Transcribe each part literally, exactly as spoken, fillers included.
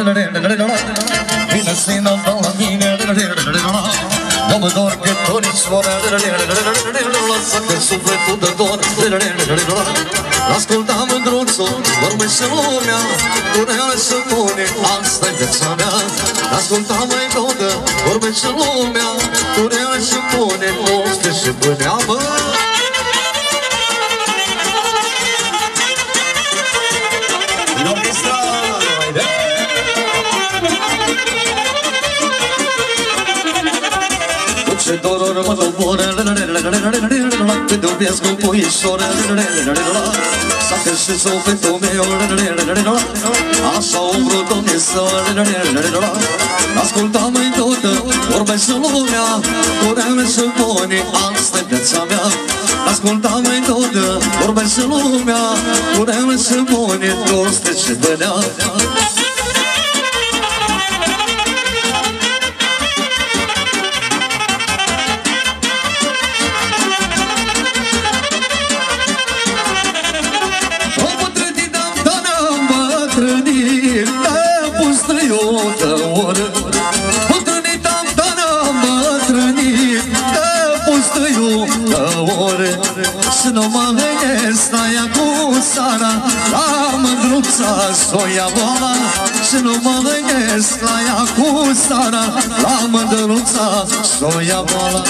Vine sină la mine, nu mă dor că tonișoară, să-că sufletul de dor. Asculta mândruțul, vorbește lumea, durerea se pune, asta-i viața mea. Asculta mai dodă, vorbește lumea, durerea se pune, moște și pânea, mă. Ce doror mă doboră, când iubesc cu puișoră, s-a creștit sufletul meu, așa o vrut Dumnezeu. Asculta mai toată, vorbește lumea, curele și bune, asta-i viața mea. Asculta mai toată, vorbește lumea, curele și bune, toste și bănea. Să nu mă gândesc la ea cu sara, la mândruța s-o ia boala. Să nu mă gândesc la ea cu sara, la mândruța s-o ia boala.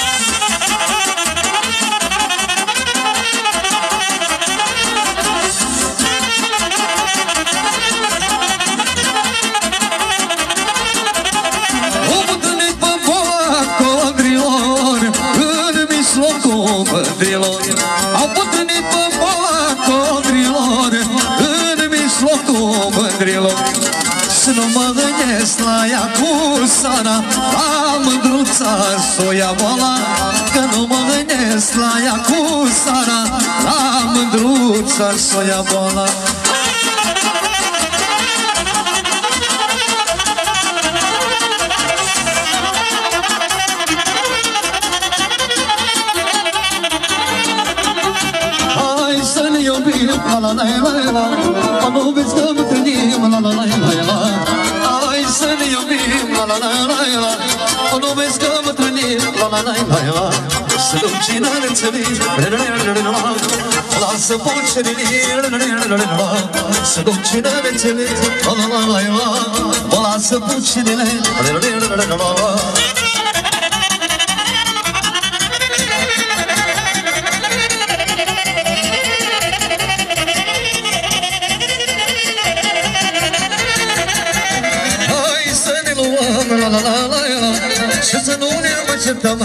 Au putânit pe boala codrilor, în mijlocul mândrilor. Să nu mă gândesc la ea cu sara, la mândruța s-o ia boala. Că nu mă gândesc la ea cu sara, la mândruța s-o ia boala. La la la la la, nu vezi că mă întâlnim, la la la la la. Hai să ne iubim, la la la la la, nu vezi că mă întâlnim, la la la la la. Să duc cine ne înțeleg, lasă pucerile, să duc cine ne înțeleg, la la la la la, mă lasă pucerile. La la la la la, și să nu ne așteptăm.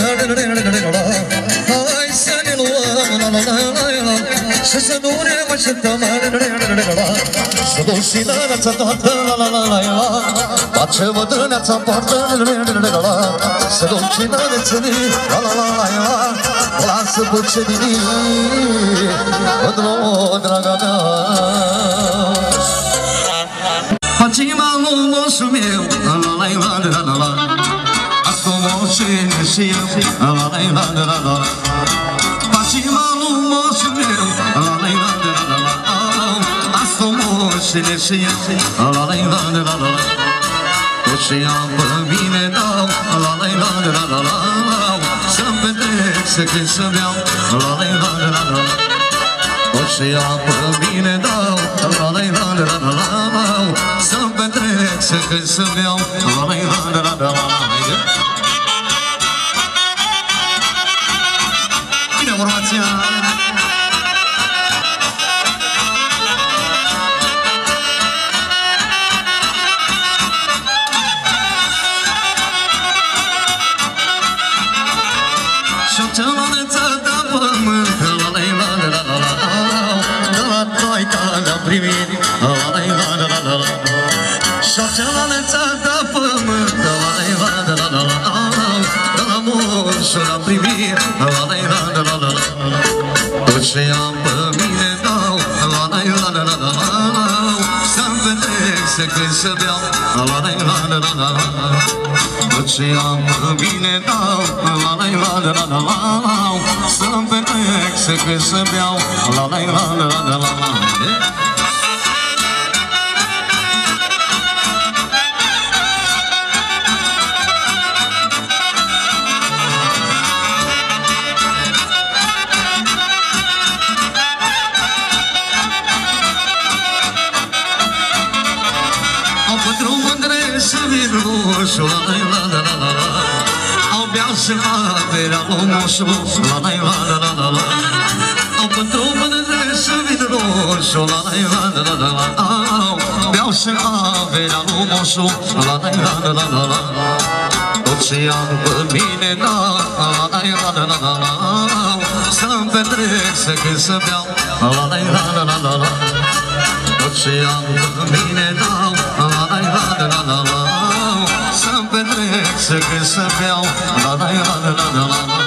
Hai să ne luăm, la la la la la, și să nu ne așteptăm. Să duc și dăneața toată, la la la la la, face-mă dăneața poartă. Să duc și dăneața, la la la la la, lasă puținii, mă draga mea. Faci-mă lumoșul meu, la la la la la la, ascumoșine și eu, la la la la la la. Faci-mă lumoșul meu, la la la la la la, ascumoșine și eu, la la la la la la. Tot ce am pe mine dau, la la la la la la, să-mi petrec, să cânt, să beau, la la la la la la. Tot ce am pe mine dau, la la la la la la, să-mi petrec, să cânt, să beau, la la la la la la. Bine, urmația! Și-o cealaltă de pământ, la la la la la la, de la toica ne-am primit, la la la la la la. Și-o cealaltă de pământ, la la la la la la, de la moșul ne-am primit, la la la la la la. Tot ce am pe mine dau, la la la la la la, să-mi petrec, să cânt, să beau, la la la la la la. Tot ce am pe mine dau, la la la la la la, să-mi petrec, să cânt, să beau, la la la la la la la. Au pentru mândre să vin roșu, la la la la la la. Au beau și averea lui moșu, la la la la la la. Au pentru mândre să vin roșu, la la la la la la. Au beau și averea lui moșu, la la la la la la. Tot ce am pe mine, da, la la la la la la. Să-mi petrec, să cânt, să beau, la la la la la la la. Tot ce am pe mine dau, la la la la la la. Să-mi petrec, să cânt, să beau, la la la la la la la.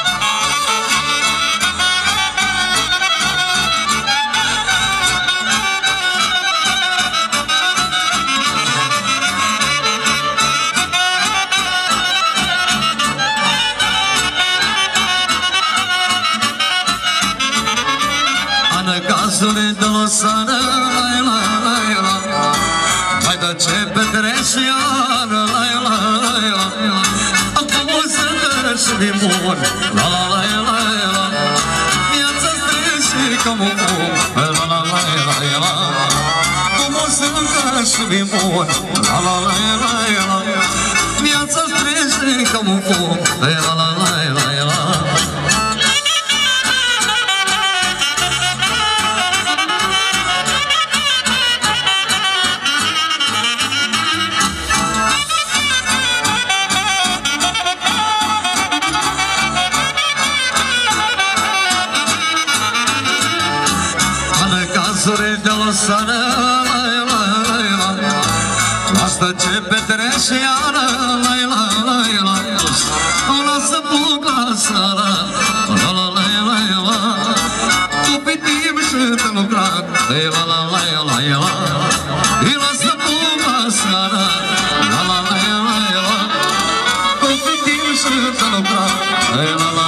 Cazule de la sară, la la la la. Hai de ce petreci iară, la la la la. Acum o să treci din bun, la la la la la. Viața-ți trece ca un bun, la la la la la. Acum o să treci din bun, la la la la la. Viața-ți trece ca un bun, la la la la la. De la sară, la la la la. Asta ce petreci iară, la la la la. O lasă buc la sară, la la la la la. Tu pe timp și te lucrat, la la la la la. Îi lasă buc la sară, la la la la la. Tu pe timp și te lucrat, la la la.